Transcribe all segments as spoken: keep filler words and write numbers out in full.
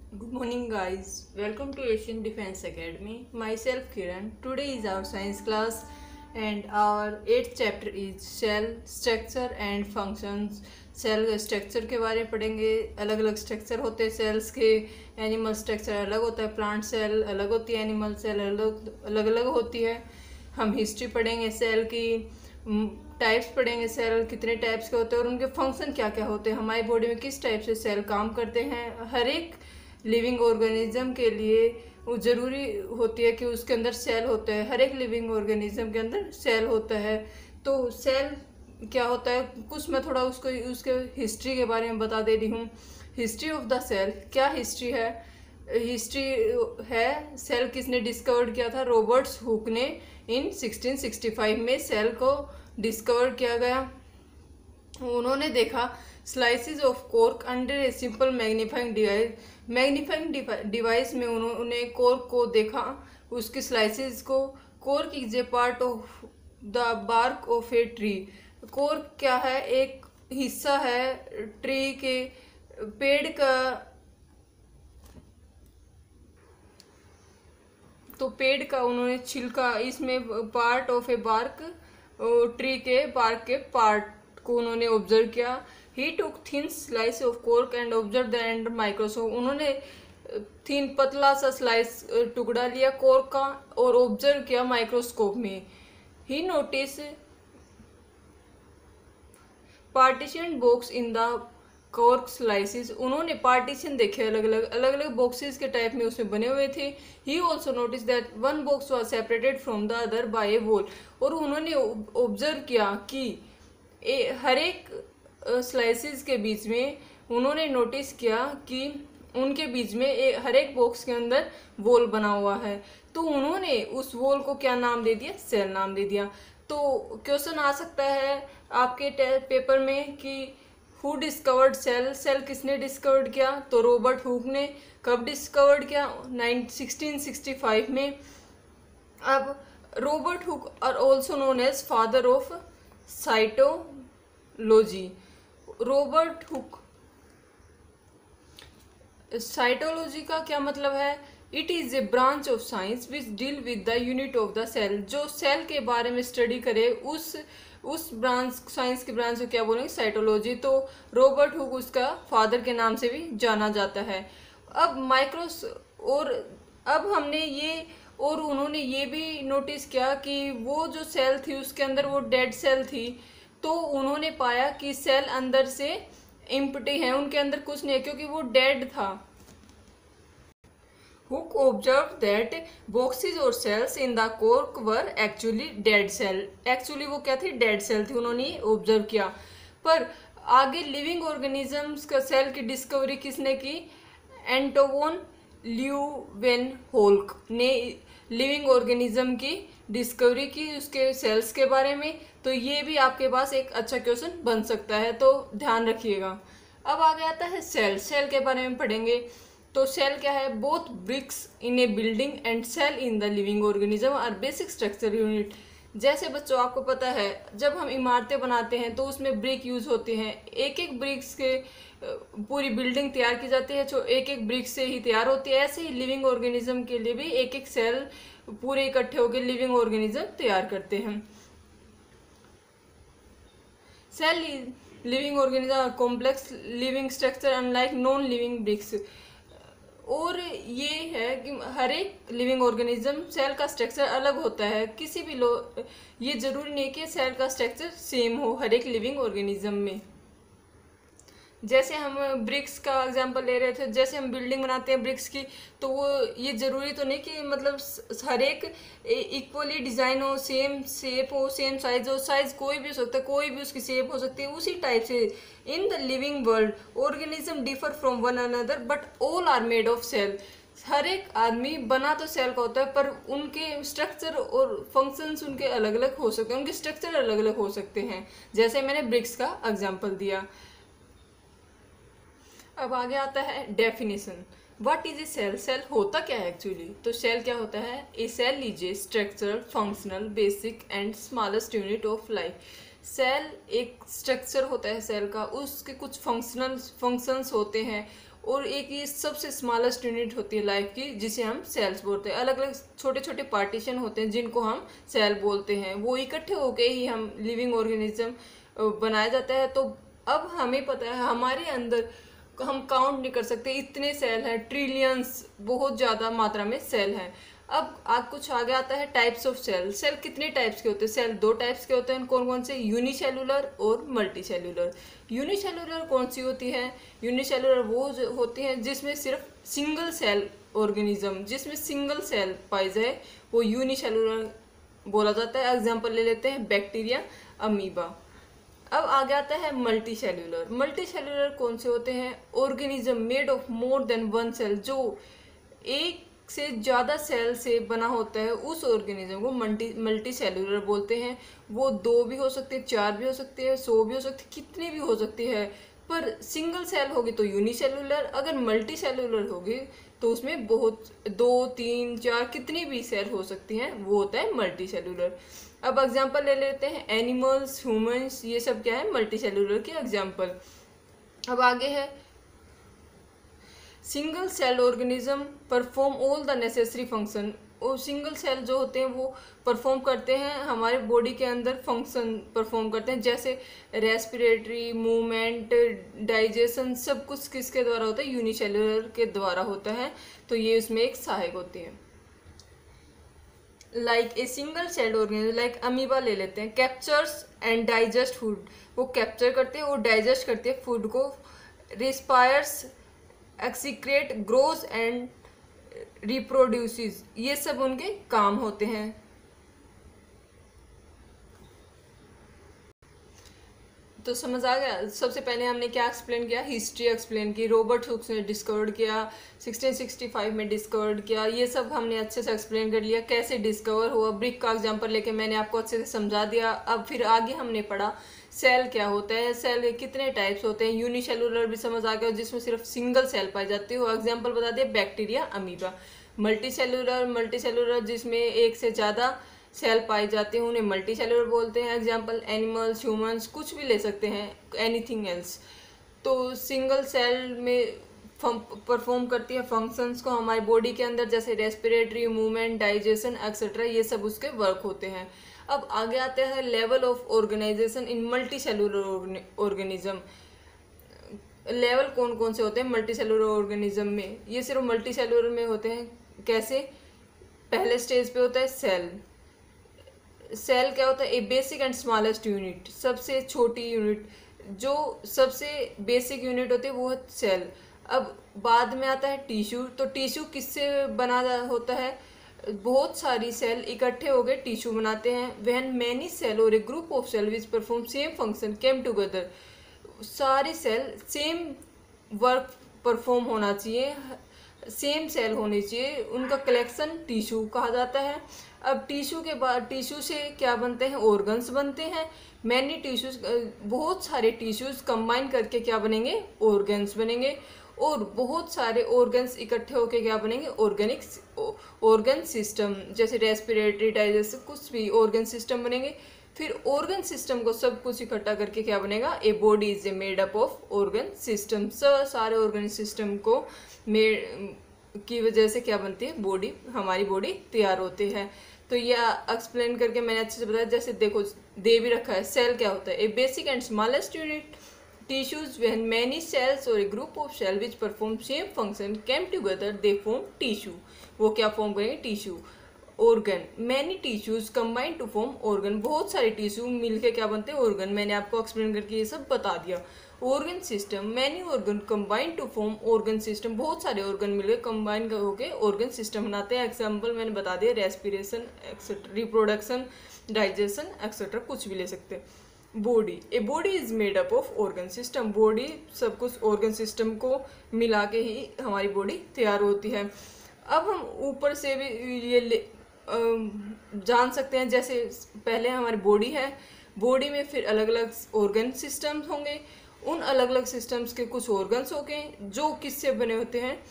Good morning, guys. Welcome to Asian Defense Academy. Myself Kiran. Today is our science class, and our eighth chapter is cell structure and functions. Cell structure के बारे में पढ़ेंगे। अलग अलग structure होते हैं sales के। Animal structure अलग होता है, प्लांट सेल अलग होती है, एनिमल सेल अलग अलग अलग होती है। हम हिस्ट्री पढ़ेंगे सेल की, टाइप्स पढ़ेंगे सेल कितने टाइप्स के होते हैं और उनके फंक्शन क्या क्या होते हैं, हमारी बॉडी में किस टाइप से सेल काम करते हैं। हर एक लिविंग ऑर्गेनिज्म के लिए वो ज़रूरी होती है कि उसके अंदर सेल होता है। हर एक लिविंग ऑर्गेनिज्म के अंदर सेल होता है। तो सेल क्या होता है, कुछ मैं थोड़ा उसको उसके हिस्ट्री के बारे में बता दे रही हूँ। हिस्ट्री ऑफ द सेल, क्या हिस्ट्री है? हिस्ट्री है सेल किसने डिस्कवर किया था? रॉबर्ट्स हुक ने इन सिक्सटीन सिक्सटी फाइव में सेल को डिस्कवर किया गया। उन्होंने देखा slices of cork under a simple magnifying device. Magnifying device में उन्होंने कॉर्क को देखा, उसकी स्लाइसिस को। Cork is a part of the bark of a tree. Cork क्या है? एक हिस्सा है ट्री के, पेड़ का। तो पेड़ का उन्होंने छिलका, इसमें part of a bark, tree के बार्क के पार्ट को उन्होंने ऑब्जर्व किया। He took thin slice of cork and observe the and microscope. उन्होंने थिन पतला सा स्लाइस टुकड़ा लिया कॉर्क का और ऑब्जर्व किया माइक्रोस्कोप में। He notice partition box in the cork slices. उन्होंने पार्टीशन देखे, अलग अलग अलग अलग बॉक्सेस के टाइप में उसमें बने हुए थे। He also notice that one box was separated from the other by a wall. और उन्होंने ऑब्जर्व किया कि ए, हर एक स्लाइसिस के बीच में उन्होंने नोटिस किया कि उनके बीच में ए, हर एक बॉक्स के अंदर वॉल बना हुआ है। तो उन्होंने उस वॉल को क्या नाम दे दिया? सेल नाम दे दिया। तो क्वेश्चन आ सकता है आपके पेपर में कि हु डिस्कवर्ड सेल? सेल किसने डिस्कवर्ड किया? तो रॉबर्ट हुक ने। कब डिस्कवर्ड किया? सिक्सटीन सिक्सटी फाइव में। अब Robert Hooke are also known as father of cytology. Robert Hooke, cytology का क्या मतलब है? It is a branch of science which deal with the unit of the cell. जो सेल के बारे में स्टडी करे उस उस ब्रांच, साइंस की ब्रांच को क्या बोलेंगे? साइटोलॉजी। तो रॉबर्ट हुक उसका फादर के नाम से भी जाना जाता है। अब माइक्रोस और अब हमने ये और उन्होंने ये भी नोटिस किया कि वो जो सेल थी उसके अंदर वो डेड सेल थी। तो उन्होंने पाया कि सेल अंदर से एम्प्टी है, उनके अंदर कुछ नहीं है क्योंकि वो डेड था। Hook observed that boxes or cells in the cork were actually dead cell. Actually वो क्या थी? डेड सेल थी, उन्होंने ऑब्जर्व किया। पर आगे लिविंग ऑर्गेनिजम्स का सेल की डिस्कवरी किसने की? एंटोवन ल्यूवेनहोल्क ने लिविंग ऑर्गेनिज्म की डिस्कवरी की, उसके सेल्स के बारे में। तो ये भी आपके पास एक अच्छा क्वेश्चन बन सकता है, तो ध्यान रखिएगा। अब आगे आता है सेल। सेल के बारे में पढ़ेंगे। तो सेल क्या है? Both bricks in a building and cell in the living organism are basic structure unit. जैसे बच्चों आपको पता है जब हम इमारतें बनाते हैं तो उसमें ब्रिक यूज होते हैं। एक एक ब्रिक्स के पूरी बिल्डिंग तैयार की जाती है, जो एक एक ब्रिक से ही तैयार होती है। ऐसे ही लिविंग ऑर्गेनिज्म के लिए भी एक एक सेल पूरे इकट्ठे होकर लिविंग ऑर्गेनिज्म तैयार करते हैं। Cell living organism complex living structure unlike non living bricks. और ये है कि हर एक लिविंग ऑर्गेनिज्म सेल का स्ट्रक्चर अलग होता है। किसी भी लो ये जरूरी नहीं कि सेल का स्ट्रक्चर सेम हो हर एक लिविंग ऑर्गेनिज्म में। जैसे हम ब्रिक्स का एग्जांपल ले रहे थे, जैसे हम बिल्डिंग बनाते हैं ब्रिक्स की, तो वो ये ज़रूरी तो नहीं कि मतलब हर एक इक्वली डिज़ाइन हो, सेम शेप हो, सेम साइज हो। साइज कोई भी हो सकता है, कोई भी उसकी शेप हो सकती है। उसी टाइप से in the living world organism differ from one another but all are made of cell. हर एक आदमी बना तो सेल का होता है, पर उनके स्ट्रक्चर और फंक्शंस उनके अलग अलग हो सकते हैं, उनके स्ट्रक्चर अलग अलग हो सकते हैं। जैसे मैंने ब्रिक्स का एग्जाम्पल दिया। अब आगे आता है definition. What is a cell? Cell होता क्या है एक्चुअली? तो सेल क्या होता है? A cell is a structural, functional, basic and smallest unit of life. Cell एक स्ट्रक्चर होता है सेल का, उसके कुछ फंक्शनल फंक्शंस होते हैं और एक ये सबसे स्मॉलेस्ट यूनिट होती है लाइफ की, जिसे हम सेल्स बोलते हैं। अलग अलग छोटे छोटे पार्टीशन होते हैं जिनको हम सेल बोलते हैं, वो इकट्ठे होके ही हम लिविंग ऑर्गेनिज्म बनाया जाता है। तो अब हमें पता है हमारे अंदर हम काउंट नहीं कर सकते, इतने सेल हैं, ट्रिलियंस, बहुत ज़्यादा मात्रा में सेल हैं। अब आज कुछ आगे आता है टाइप्स ऑफ सेल। सेल कितने टाइप्स के होते हैं? सेल दो टाइप्स के होते हैं। कौन कौन से? यूनिसेलुलर और मल्टी सेलुलर। यूनिसेलुलर कौन सी होती है? यूनिसेलुलर वो होती है जिसमें सिर्फ सिंगल सेल ऑर्गेनिज्म, जिसमें सिंगल सेल पाई जाए, वो यूनिसेलुलर बोला जाता है। एग्जाम्पल ले लेते हैं बैक्टीरिया, अमीबा। अब आगे आता है मल्टी सेल्यूलर। मल्टी सेल्यूलर कौन से होते हैं? Organism made of more than one cell, जो एक से ज़्यादा सेल से बना होता है, उस ऑर्गेनिज्म को मल्टी मल्टी सेल्यूलर बोलते हैं। वो दो भी हो सकते हैं, चार भी हो सकते हैं, सौ भी हो सकते हैं, कितनी भी हो सकती है। पर सिंगल सेल होगी तो यूनिसेलुलर, अगर मल्टी सेल्यूलर होगी तो उसमें बहुत दो तीन चार कितनी भी सेल हो सकती हैं, वो होता है मल्टी सेल्यूलर। अब एग्जांपल ले लेते हैं, एनिमल्स, ह्यूमंस, ये सब क्या है? मल्टी सेल्यूलर के एग्जांपल। अब आगे है single cell organism perform all the necessary function. और सिंगल सेल जो होते हैं वो परफॉर्म करते हैं, हमारे बॉडी के अंदर फंक्शन परफॉर्म करते हैं, जैसे रेस्पिरेटरी, मूवमेंट, डाइजेशन, सब कुछ किसके द्वारा होता है? यूनिसेलुलर के द्वारा होता है। तो ये उसमें एक सहायक होती है। Like a single cell organism, like amoeba ले लेते हैं, कैप्चर्स एंड डाइजेस्ट फूड। वो कैप्चर करते हैं और डाइजेस्ट करते हैं फूड को। Respires, excrete, grows and reproduces, ये सब उनके काम होते हैं। तो समझ आ गया? सबसे पहले हमने क्या एक्सप्लेन किया? हिस्ट्री एक्सप्लेन की। रॉबर्ट हुक्स ने डिस्कवर्ड किया, सिक्सटीन सिक्सटी फाइव में डिस्कवर्ड किया, ये सब हमने अच्छे से एक्सप्लेन कर लिया। कैसे डिस्कवर हुआ, ब्रिक का एग्जांपल लेके मैंने आपको अच्छे से समझा दिया। अब फिर आगे हमने पढ़ा सेल क्या होता है, सेल के कितने टाइप्स होते हैं। यूनिसेलुलर भी समझ आ गया, जिसमें सिर्फ सिंगल सेल पाई जाती है, वो एग्जाम्पल बता दिया bacteria, amoeba. Multicellular, multicellular जिसमें एक से ज़्यादा सेल पाई जाती हैं, उन्हें मल्टी सेलुलर बोलते हैं। एग्जाम्पल एनिमल्स, ह्यूमंस, कुछ भी ले सकते हैं, एनीथिंग एल्स। तो सिंगल सेल में परफॉर्म करती है फंक्शंस को हमारी बॉडी के अंदर, जैसे रेस्पिरेटरी, मूवमेंट, डाइजेशन एक्सेट्रा, ये सब उसके वर्क होते हैं। अब आगे आते हैं level of organisation in multicellular organism. Level कौन कौन से होते हैं मल्टी सेलुलर ऑर्गेनिज्म में? ये सिर्फ मल्टी सेलुलर में होते हैं। कैसे? पहले स्टेज पे होता है सेल। सेल क्या होता है? A basic and smallest unit, सबसे छोटी यूनिट, जो सबसे बेसिक यूनिट होती है वो है सेल। अब बाद में आता है टिश्यू। तो टिश्यू किससे बना होता है? बहुत सारी सेल इकट्ठे हो गए टिश्यू बनाते हैं। व्हेन मैनी सेल और a group of cell which perform same function came together, सारी सेल सेम वर्क परफॉर्म होना चाहिए, सेम सेल होनी चाहिए, उनका कलेक्शन टिश्यू कहा जाता है। अब टिश्यू के बाद टिश्यू से क्या बनते हैं? ऑर्गन्स बनते हैं। मैनी टिश्यूज, बहुत सारे टिश्यूज कंबाइन करके क्या बनेंगे? ऑर्गन्स बनेंगे। और बहुत सारे ऑर्गन्स इकट्ठे होकर क्या बनेंगे? ऑर्गेनिक ऑर्गन सिस्टम, जैसे रेस्पिरेटरी, डाइजेस्टिव, कुछ भी ऑर्गन सिस्टम बनेंगे। फिर ऑर्गन सिस्टम को सब कुछ इकट्ठा करके क्या बनेगा? A body is a made up of organ system. सब सारे ऑर्गन सिस्टम को मेड की वजह से क्या बनती है? बॉडी, हमारी बॉडी तैयार होती है। तो ये एक्सप्लेन करके मैंने अच्छे से बताया। जैसे देखो दे भी रखा है, सेल क्या होता है? A basic and smallest unit tissues when many cells or a group of cell which perform same function came together they form tissue। वो क्या फॉर्म करेंगे? Tissue. Organ, many tissues combine to form organ, बहुत सारे tissue मिलके क्या बनते हैं? Organ. मैंने आपको एक्सप्लेन करके ये सब बता दिया। Organ system, many organ combine to form organ system, बहुत सारे ऑर्गन मिलके कंबाइन होकर ऑर्गन सिस्टम बनाते हैं। एग्जाम्पल मैंने बता दिया, respiration etcetera, reproduction, digestion etcetera, कुछ भी ले सकते हैं। Body, a body is made up of organ system, body सब कुछ ऑर्गन सिस्टम को मिला के ही हमारी बॉडी तैयार होती है। अब हम ऊपर से भी ये ले, आ, जान सकते हैं, जैसे पहले हमारी बॉडी है, बॉडी में फिर अलग अलग ऑर्गन सिस्टम्स होंगे, उन अलग अलग सिस्टम्स के कुछ ऑर्गन्स होंगे जो किससे बने होते हैं?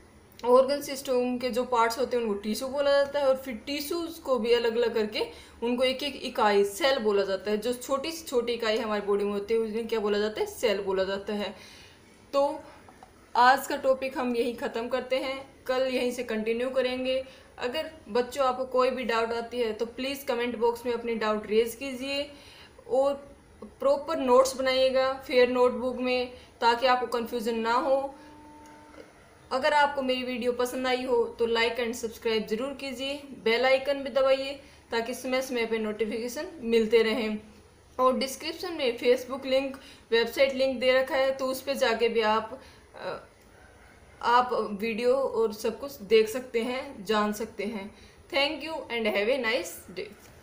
ऑर्गन सिस्टम के जो पार्ट्स होते हैं उनको टिश्यू बोला जाता है। और फिर टिश्यूज को भी अलग अलग करके उनको एक एक इकाई, सेल बोला जाता है। जो छोटी से छोटी इकाई हमारी बॉडी में होती है उन्हें क्या बोला जाता है? सेल बोला जाता है। तो आज का टॉपिक हम यहीं ख़त्म करते हैं, कल यहीं से कंटिन्यू करेंगे। अगर बच्चों आपको कोई भी डाउट आती है तो प्लीज़ कमेंट बॉक्स में अपनी डाउट रेज कीजिए और प्रॉपर नोट्स बनाइएगा फेयर नोटबुक में, ताकि आपको कन्फ्यूज़न ना हो। अगर आपको मेरी वीडियो पसंद आई हो तो लाइक एंड सब्सक्राइब ज़रूर कीजिए, बेल आइकन भी दबाइए ताकि समय समय पे नोटिफिकेशन मिलते रहें। और डिस्क्रिप्शन में फेसबुक लिंक, वेबसाइट लिंक दे रखा है, तो उस पर जाके भी आप आप वीडियो और सब कुछ देख सकते हैं, जान सकते हैं। Thank you and have a nice day.